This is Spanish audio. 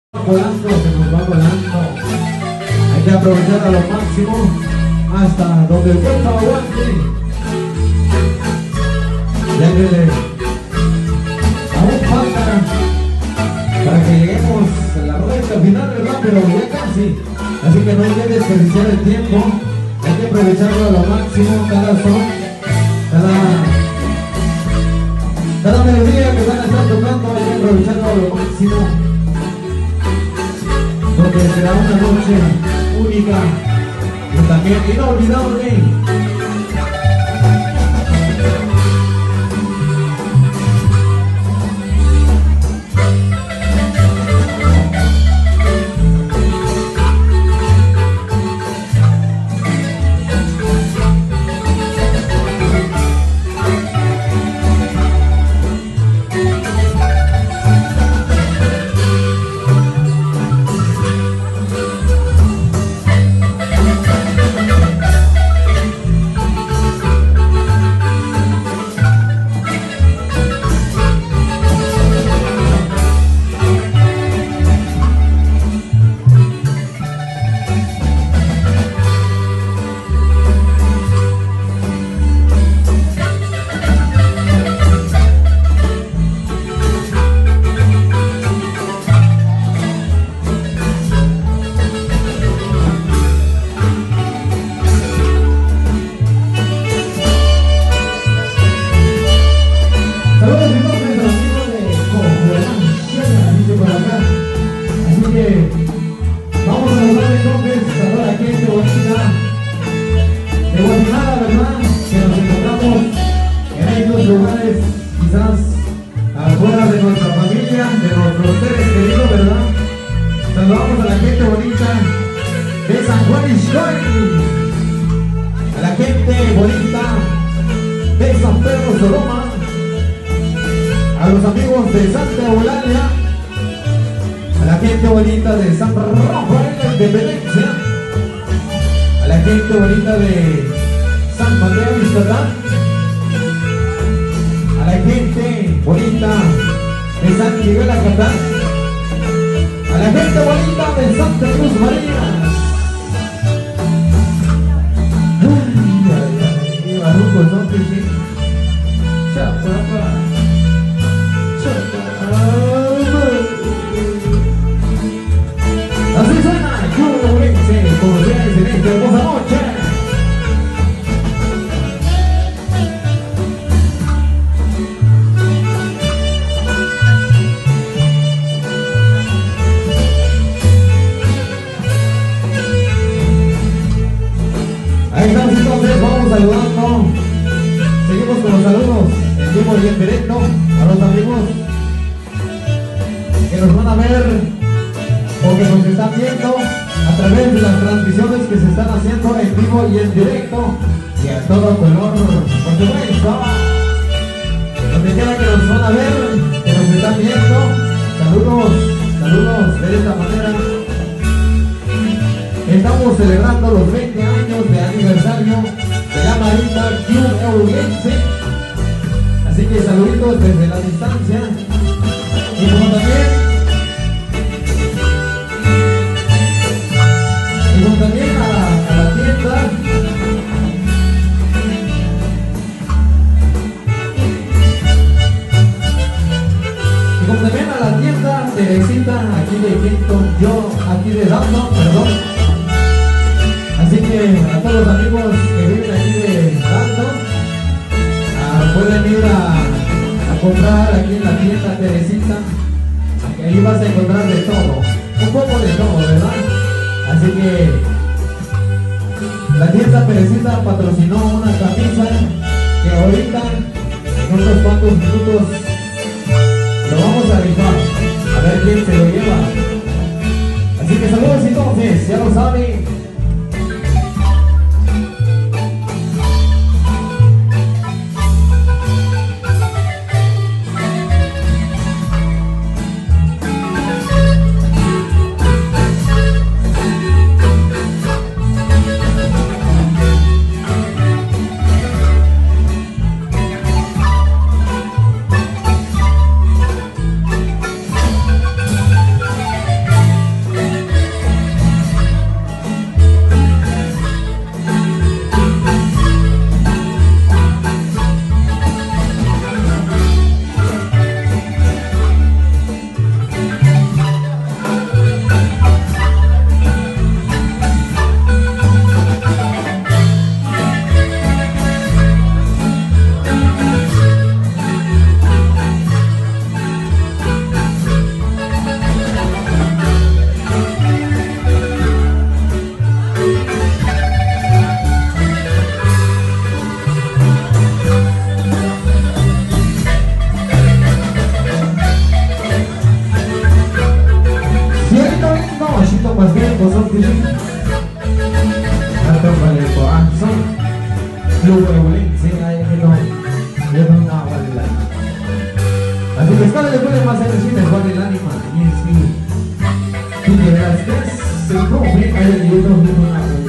volando, se nos va volando. Hay que aprovechar a lo máximo hasta donde el cuerpo aguante. Déjele. Aún falta para que lleguemos a la recta final, ¿verdad? Pero ya casi. Así que no hay que desperdiciar el tiempo. Hay que aprovecharlo a lo máximo, cada son, cada melodía que van a estar tocando, hay que aprovecharlo a lo máximo. Porque será una noche única y también inolvidable. más tiempo, son Tilín. Tanto para el corazón. Luego, sí, ahí que no. Yo no aguanta. Así que esta le pone más energía, igual el ánima. Y sí. Y que verás que se confía en el libro de una